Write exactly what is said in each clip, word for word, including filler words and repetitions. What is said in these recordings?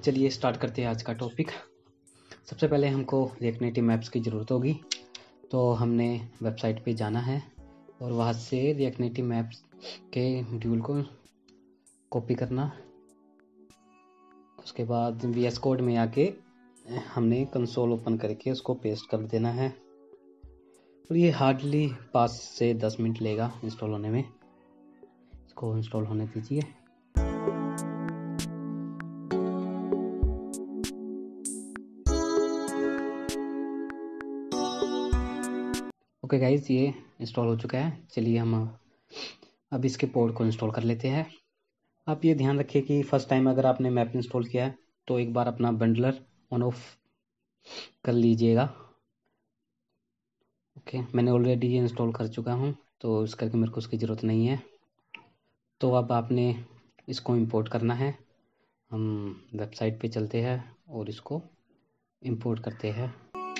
चलिए स्टार्ट करते हैं आज का टॉपिक। सबसे पहले हमको रिएक्ट नेटिव मैप्स की ज़रूरत होगी, तो हमने वेबसाइट पे जाना है और वहाँ से रिएक्ट नेटिव मैप्स के मॉड्यूल को कॉपी करना। उसके बाद वी एस कोड में आके हमने कंसोल ओपन करके उसको पेस्ट कर देना है और ये हार्डली पाँच से दस मिनट लेगा इंस्टॉल होने में। इसको इंस्टॉल होने दीजिए। ओके गाइज, ये इंस्टॉल हो चुका है। चलिए हम अब इसके पोर्ट को इंस्टॉल कर लेते हैं। आप ये ध्यान रखिए कि फर्स्ट टाइम अगर आपने मैप इंस्टॉल किया है तो एक बार अपना बंडलर ऑन ऑफ कर लीजिएगा। ओके, मैंने ऑलरेडी ये इंस्टॉल कर चुका हूँ तो इस करके मेरे को उसकी ज़रूरत नहीं है। तो अब आपने इसको इंपोर्ट करना है। हम वेबसाइट पे चलते हैं और इसको इंपोर्ट करते हैं।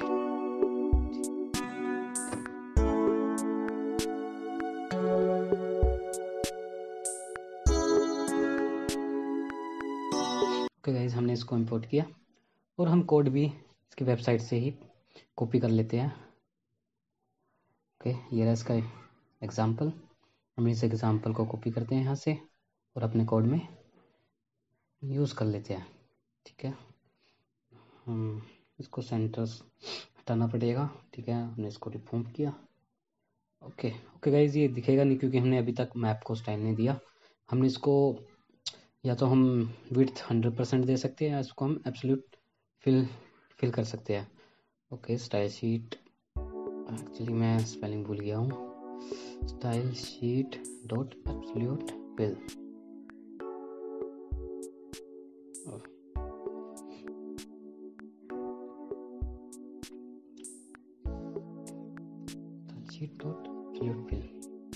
ओके गाइज, हमने इसको इंपोर्ट किया और हम कोड भी इसकी वेबसाइट से ही कॉपी कर लेते हैं। ओके, ये रहा इसका एग्जाम्पल। हम इस एग्जाम्पल को कॉपी करते हैं यहाँ से और अपने कोड में यूज़ कर लेते हैं। ठीक है, हम इसको सेंटर्स हटाना पड़ेगा। ठीक है, हमने इसको रिमूव किया। ओके ओके गाइज, ये दिखेगा नहीं क्योंकि हमने अभी तक मैप को स्टाइल नहीं दिया। हमने इसको या तो हम विड्थ हंड्रेड परसेंट दे सकते हैं या इसको हम एब्सोल्यूट फिल फिल कर सकते हैं। ओके, स्टाइल शीट, एक्चुअली मैं स्पेलिंग भूल गया हूँ। Style sheet dot absolute fill. Sheet dot absolute fill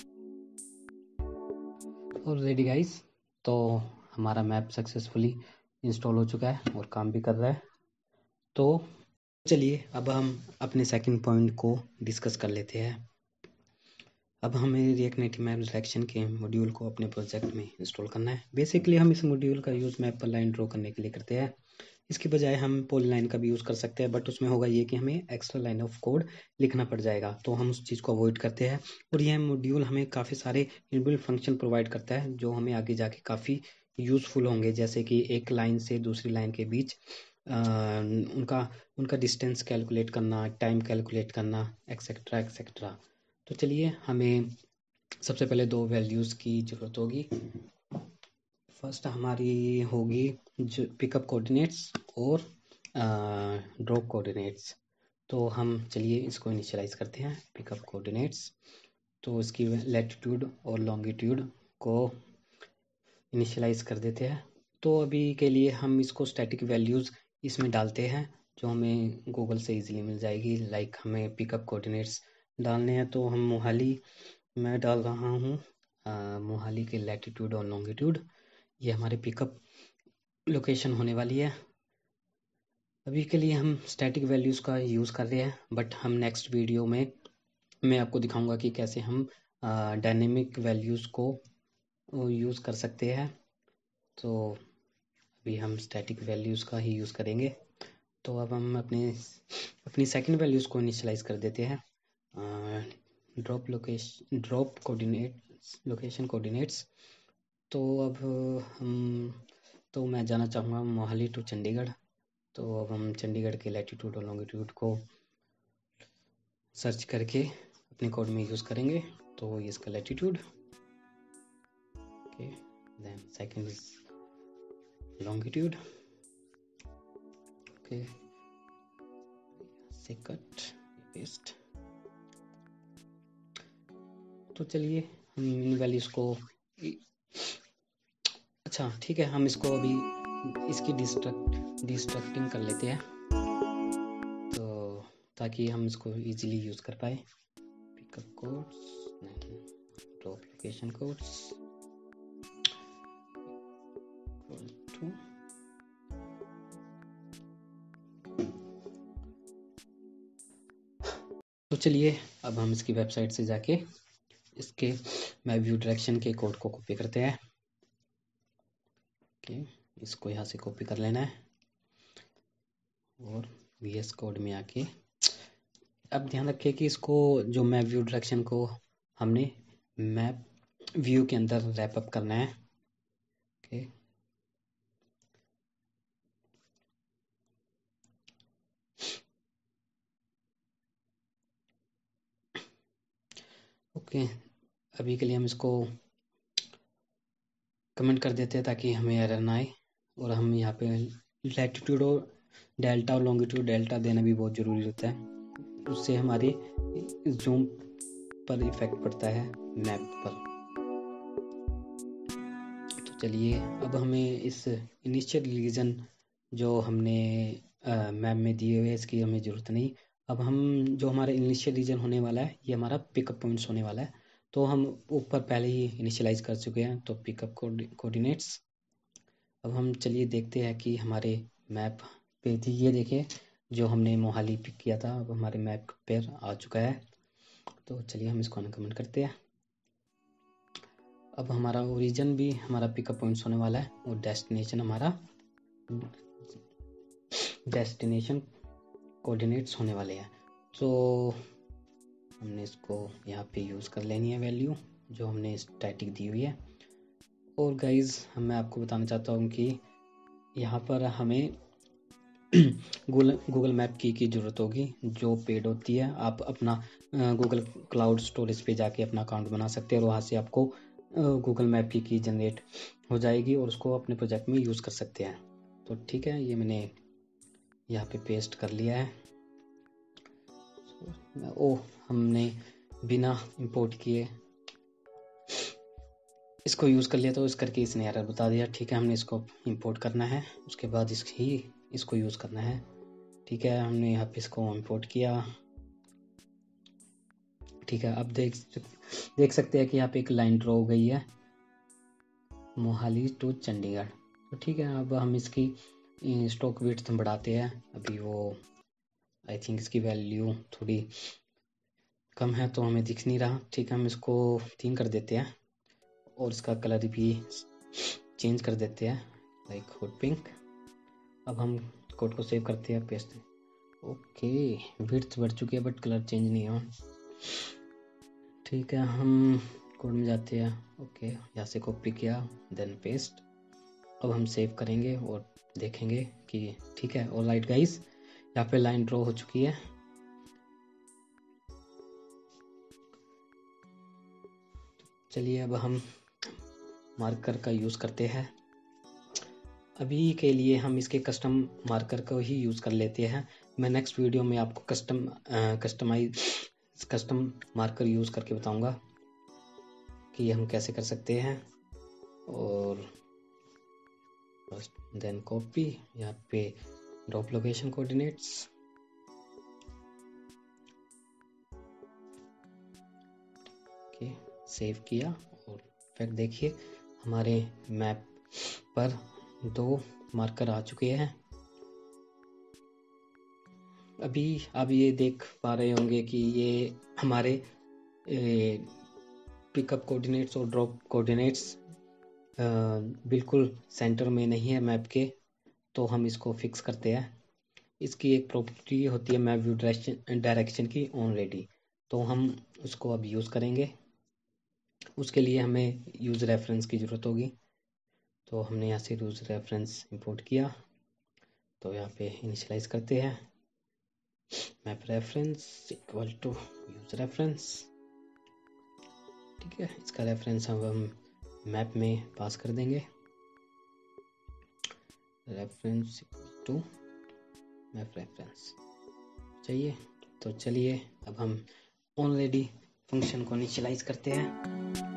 और रेडी गाइस। तो हमारा मैप सक्सेसफुली इंस्टॉल हो चुका है और काम भी कर रहा है। तो चलिए अब हम अपने सेकंड पॉइंट को डिस्कस कर लेते हैं। अब हमें रिएक्ट नेटिव मैप सिलेक्शन के मॉड्यूल को अपने प्रोजेक्ट में इंस्टॉल करना है। बेसिकली हम इस मॉड्यूल का यूज़ मैप पर लाइन ड्रॉ करने के लिए करते हैं। इसके बजाय हम पॉलीलाइन का भी यूज़ कर सकते हैं, बट उसमें होगा ये कि हमें एक्स्ट्रा लाइन ऑफ कोड लिखना पड़ जाएगा, तो हम उस चीज़ को अवॉइड करते हैं। और यह मॉड्यूल हमें काफ़ी सारे इनबिल्ट फंक्शन प्रोवाइड करता है जो हमें आगे जाके काफ़ी यूज़फुल होंगे, जैसे कि एक लाइन से दूसरी लाइन के बीच आ, उनका उनका डिस्टेंस कैलकुलेट करना, टाइम कैलकुलेट करना, एक्सेट्रा एक्सेट्रा। तो चलिए, हमें सबसे पहले दो वैल्यूज़ की ज़रूरत होगी। फर्स्ट हमारी होगी जो पिकअप कोऑर्डिनेट्स और ड्रॉप कोऑर्डिनेट्स। तो हम चलिए इसको इनिशियलाइज करते हैं। पिकअप कोऑर्डिनेट्स, तो इसकी लैटिट्यूड और लॉन्गिट्यूड को इनिशियलाइज कर देते हैं। तो अभी के लिए हम इसको स्टैटिक वैल्यूज़ इसमें डालते हैं जो हमें गूगल से इजीली मिल जाएगी। लाइक हमें पिकअप कोऑर्डिनेट्स डालने हैं तो हम मोहाली मैं डाल रहा हूँ मोहाली के लैटिट्यूड और लॉन्गिट्यूड, ये हमारे पिकअप लोकेशन होने वाली है। अभी के लिए हम स्टैटिक वैल्यूज़ का यूज़ कर रहे हैं, बट हम नेक्स्ट वीडियो में मैं आपको दिखाऊंगा कि कैसे हम डायनेमिक वैल्यूज़ को यूज़ कर सकते हैं। तो अभी हम स्टैटिक वैल्यूज़ का ही यूज़ करेंगे। तो अब हम अपने अपनी सेकंड वैल्यूज़ को इनिशियलाइज कर देते हैं। Drop location drop coordinates location coordinates. तो अब हम तो मैं जाना चाहूँगा मोहाली टू चंडीगढ़। तो अब हम चंडीगढ़ के लैटिट्यूड और लॉन्गिट्यूड को सर्च करके अपने कोड में यूज़ करेंगे। तो ये इसका latitude, okay, then second is longitude. Okay, से कट पेस्ट। तो चलिए हम इन वैल्यूज़ को, अच्छा ठीक है, हम इसको अभी इसकी डिस्ट्रक्ट डिस्ट्रक्टिंग कर लेते हैं तो ताकि हम इसको इजीली यूज़ कर पाए। Pickup coords, drop location coords too तो चलिए अब हम इसकी वेबसाइट से जाके इसके मैप व्यू डायरेक्शन के कोड को कॉपी करते हैं। ओके, इसको यहाँ से कॉपी कर लेना है। और वी एस कोड में आके अब ध्यान रखिए कि इसको जो मैप व्यू डायरेक्शन को हमने मैप व्यू के अंदर रैप अप करना है। ओके ओके अभी के लिए हम इसको कमेंट कर देते हैं ताकि हमें एरर ना आए। और हम यहाँ पे लैटिट्यूड और डेल्टा और लॉन्गिट्यूड डेल्टा देना भी बहुत ज़रूरी होता है, उससे हमारे जूम पर इफेक्ट पड़ता है मैप पर। तो चलिए अब हमें इस इनिशियल रीजन जो हमने मैप में दिए हुए इसकी हमें ज़रूरत नहीं। अब हम जो हमारा इनिशियल रीजन होने वाला है ये हमारा पिकअप पॉइंट्स होने वाला है, तो हम ऊपर पहले ही इनिशियलाइज कर चुके हैं। तो पिकअप कोऑर्डिनेट्स अब हम चलिए देखते हैं कि हमारे मैप पे थी, ये देखिए जो हमने मोहाली पिक किया था अब हमारे मैप पर आ चुका है। तो चलिए हम इसको अनकमेंट करते हैं। अब हमारा ओरिजिन भी हमारा पिकअप पॉइंट्स होने वाला है और डेस्टिनेशन हमारा डेस्टिनेशन कोऑर्डिनेट्स होने वाले हैं। तो हमने इसको यहाँ पे यूज़ कर लेनी है वैल्यू जो हमने स्टैटिक दी हुई है। और गाइज मैं आपको बताना चाहता हूँ कि यहाँ पर हमें गूगल गूगल मैप की की ज़रूरत होगी जो पेड होती है। आप अपना गूगल क्लाउड स्टोरेज पे जाके अपना अकाउंट बना सकते हैं और वहाँ से आपको गूगल मैप की की जनरेट हो जाएगी और उसको अपने प्रोजेक्ट में यूज़ कर सकते हैं। तो ठीक है, ये मैंने यहाँ पे पेस्ट कर लिया है। ओ हमने बिना इंपोर्ट किए इसको यूज़ कर लिया तो इस करके इसने एरर बता दिया। ठीक है, हमने इसको इंपोर्ट करना है, उसके बाद इस ही इसको यूज़ करना है। ठीक है, हमने यहाँ पे इसको इंपोर्ट किया। ठीक है, अब देख देख सकते हैं कि यहाँ पे एक लाइन ड्रॉ हो गई है मोहाली टू चंडीगढ़। तो ठीक है, अब हम इसकी स्टॉक विड्थ बढ़ाते हैं। अभी वो आई थिंक इसकी वैल्यू थोड़ी कम है तो हमें दिख नहीं रहा। ठीक है, हम इसको तीन कर देते हैं और इसका कलर भी चेंज कर देते हैं लाइक हॉट पिंक। अब हम कोड को सेव करते हैं, पेस्ट। ओके, विड्थ बढ़ चुकी है बट कलर चेंज नहीं हुआ। ठीक है, हम कोड में जाते हैं। ओके, यहाँ से कॉपी किया देन पेस्ट। अब हम सेव करेंगे और देखेंगे कि ठीक है। ऑल राइट गाइस, यहाँ पे लाइन ड्रॉ हो चुकी है। चलिए अब हम मार्कर का यूज़ करते हैं। अभी के लिए हम इसके कस्टम मार्कर को ही यूज़ कर लेते हैं। मैं नेक्स्ट वीडियो में आपको custom customize custom marker use करके बताऊंगा कि हम कैसे कर सकते हैं। और देन कॉपी, यहाँ पे drop location coordinates. Okay, save किया और फिर देखिए हमारे मैप पर दो मार्कर आ चुके हैं। अभी आप ये देख पा रहे होंगे कि ये हमारे पिकअप कोऑर्डिनेट्स और ड्रॉप कोऑर्डिनेट्स बिल्कुल सेंटर में नहीं है मैप के। तो हम इसको फिक्स करते हैं। इसकी एक प्रॉपर्टी होती है मैप व्यू डायरेक्शन की ऑलरेडी, तो हम उसको अब यूज़ करेंगे। उसके लिए हमें यूज़ रेफरेंस की ज़रूरत होगी। तो हमने यहाँ से यूज़ रेफरेंस इंपोर्ट किया। तो यहाँ पे इनिशियलाइज करते हैं map reference equal to use reference. ठीक है, इसका रेफरेंस हम हम मैप में पास कर देंगे, reference equal to map reference चाहिए। तो चलिए अब हम ऑलरेडी फंक्शन को इनिशियलाइज करते हैं।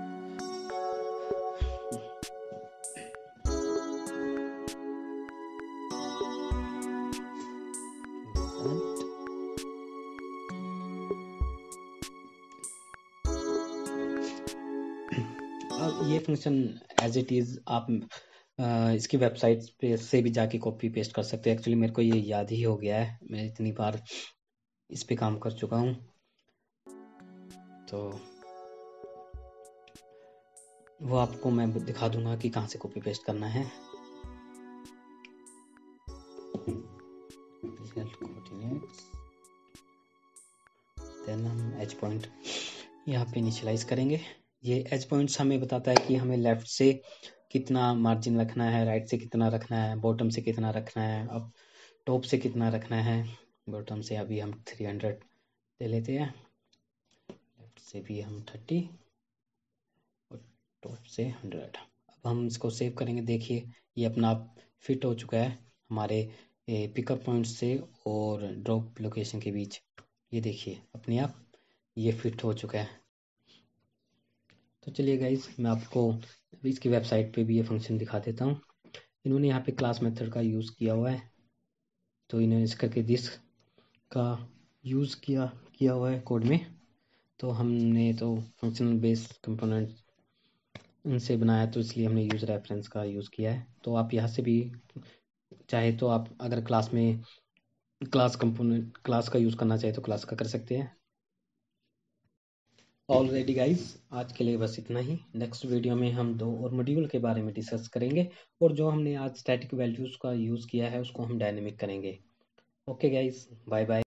अब ये फंक्शन एज इट इज़ आप आ, इसकी वेबसाइट पे से भी जाके कॉपी पेस्ट कर सकते हैं। एक्चुअली मेरे को ये याद ही हो गया है, मैं इतनी बार इस पे काम कर चुका हूँ। तो वो आपको मैं दिखा दूंगा कि कहाँ से कॉपी पेस्ट करना है। एक्सियल कोऑर्डिनेट्स, देन हम एज पॉइंट यहाँ पे इनिशियलाइज करेंगे। ये एज पॉइंट्स हमें बताता है कि हमें लेफ्ट से कितना मार्जिन रखना है, राइट से कितना रखना है, बॉटम से कितना रखना है, अब टॉप से कितना रखना है। बॉटम से अभी हम थ्री हंड्रेड ले लेते हैं, लेफ्ट से भी हम थर्टी और टॉप से हंड्रेड। अब हम इसको सेव करेंगे। देखिए ये अपना आप फिट हो चुका है हमारे पिकअप पॉइंट से और ड्रॉप लोकेशन के बीच। ये देखिए अपने आप ये फिट हो चुका है। तो चलिए गाइज मैं आपको इसकी वेबसाइट पे भी ये फंक्शन दिखा देता हूँ। इन्होंने यहाँ पे क्लास मेथड का यूज़ किया हुआ है, तो इन्होंने इस करके दिस का यूज़ किया किया हुआ है कोड में। तो हमने तो फंक्शनल बेस कंपोनेंट इनसे बनाया, तो इसलिए हमने यूज़ रेफरेंस का यूज़ किया है। तो आप यहाँ से भी चाहे तो आप अगर क्लास में क्लास कंपोनेंट क्लास का यूज़ करना चाहे तो क्लास का कर सकते हैं। ऑलरेडी गाइज आज के लिए बस इतना ही। नेक्स्ट वीडियो में हम दो और मॉड्यूल के बारे में डिस्कस करेंगे, और जो हमने आज स्टैटिक वैल्यूज़ का यूज़ किया है उसको हम डायनेमिक करेंगे। Okay guys, bye bye.